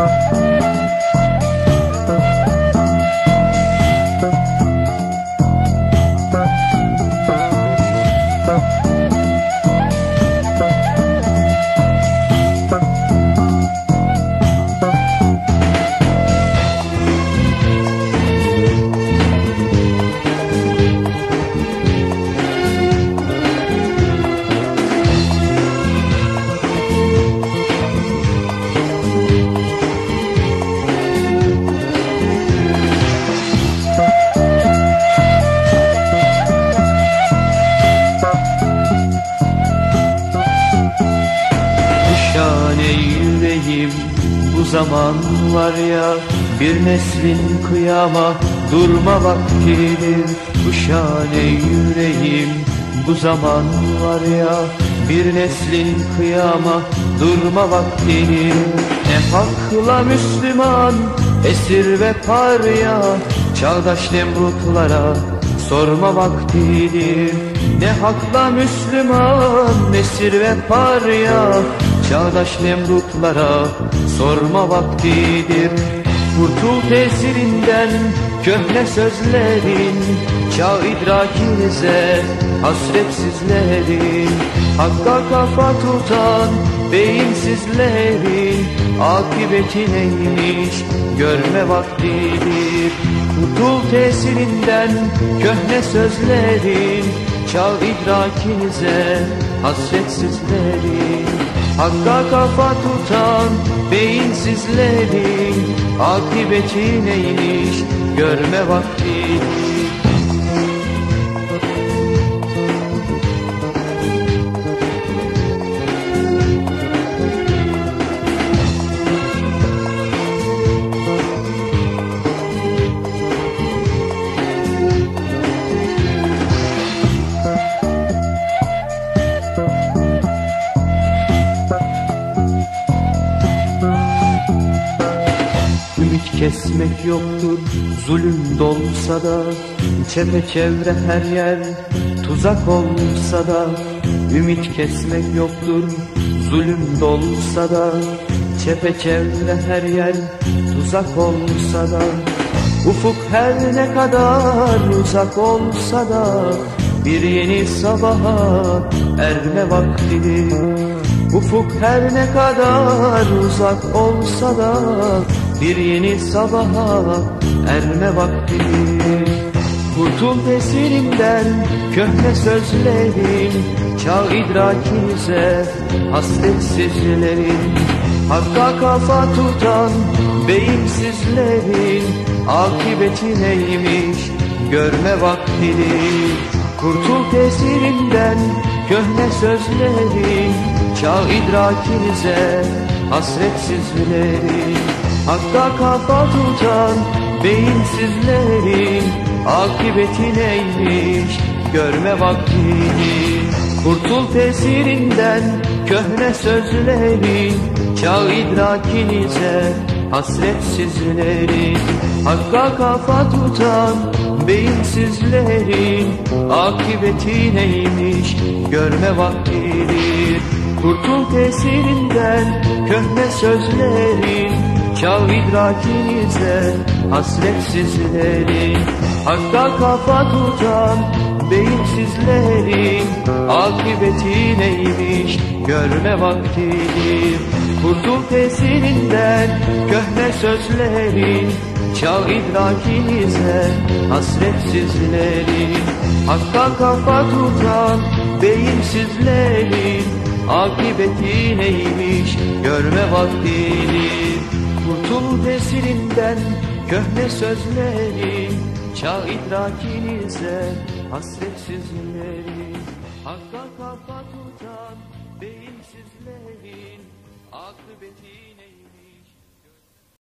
Bu zaman var ya, bir neslin kıyama durma vaktidir. Bu şane yüreğim, bu zaman var ya, bir neslin kıyama durma vaktidir. Ne hakla Müslüman esir ve parya, çağdaş Nemrutlara sorma vaktidir. Ne hakla Müslüman esir ve parya, çağdaş Nemrutlara sorma vaktidir. Kurtul tesirinden köhne sözlerin, çağ idrakinize hasretsizlerin. Hakka kafa tutan beyinsizlerin, akıbeti neymiş görme vaktidir. Kurtul tesirinden köhne sözlerin, çağ idrakinize hasretsizlerin. Hakka kafa tutan beyinsizlerin, akıbeti neymiş görme vaktidir. Ümit kesmek yoktur zulüm dolsa da, çepeçevre her yer tuzak olsa da. Ümit kesmek yoktur zulüm dolsa da, çepeçevre her yer tuzak olsa da. Ufuk her ne kadar uzak olsa da, bir yeni sabaha erme vaktidir. Ufuk her ne kadar uzak olsa da, bir yeni sabaha erme vaktidir. Kurtul tesirinden köhne sözlerin, çağ idrakinize hasretsizlerin. Hakka kafa tutan beyinsizlerin, akıbeti neymiş görme vaktidir. Kurtul tesirinden köhne sözlerin, çağ idrakinize hasretsizlerin. Hakka kafa tutan beyinsizlerin, akıbeti neymiş görme vaktidir. Kurtul tesirinden köhne sözlerin, çağ idrakinize hasretsizlerin. Hakka kafa tutan beyinsizlerin, akıbeti neymiş görme vaktidir. Kurtul tesirinden köhne sözlerin, çağ idrakinize hasretsizlerin. Hakka kafa tutan beyinsizlerin, akıbeti neymiş görme vaktidir. Kurtul tesirinden köhne sözlerin, çağ idrakinize hasretsizlerin. Hakka kafa tutan beyinsizlerin, akıbeti neymiş görme vaktidir. Kurtul tesirinden köhne sözlerin, çağ idrakinize hasretsizlerin. Hakka kafa tutan beyinsizlerin, akıbeti